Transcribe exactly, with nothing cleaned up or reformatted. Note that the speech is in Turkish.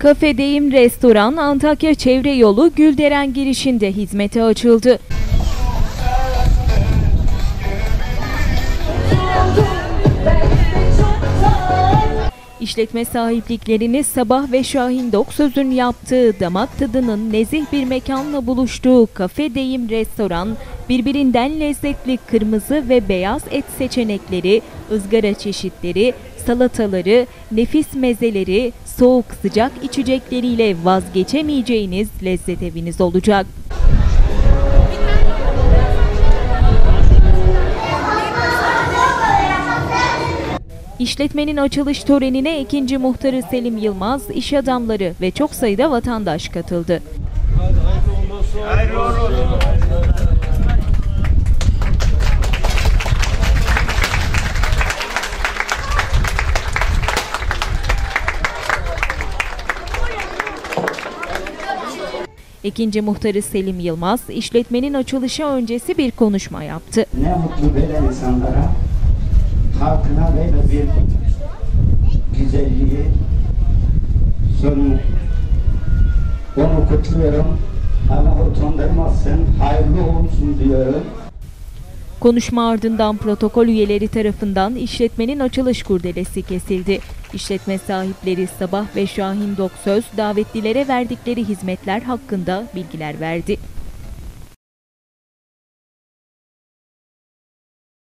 Kafedeyim Restoran Antakya Çevre Yolu Gülderen girişinde hizmete açıldı. İşletme sahipliklerini Sabah ve Şahin Doksöz'ün yaptığı, damak tadının nezih bir mekanla buluştuğu Kafedeyim Restoran, birbirinden lezzetli kırmızı ve beyaz et seçenekleri, ızgara çeşitleri, salataları, nefis mezeleri, soğuk sıcak içecekleriyle vazgeçemeyeceğiniz lezzet eviniz olacak. İşletmenin açılış törenine ikinci muhtarı Selim Yılmaz, iş adamları ve çok sayıda vatandaş katıldı. İkinci muhtarı Selim Yılmaz, işletmenin açılışı öncesi bir konuşma yaptı. Ne mutlu böyle insanlara, halkına böyle bir güzelliği sunmuş. Onu kutluyorum. Allah utandırmasın, hayırlı olsun diyorum. Konuşma ardından protokol üyeleri tarafından işletmenin açılış kurdelesi kesildi. İşletme sahipleri Sabah ve Şahin Doksöz davetlilere verdikleri hizmetler hakkında bilgiler verdi.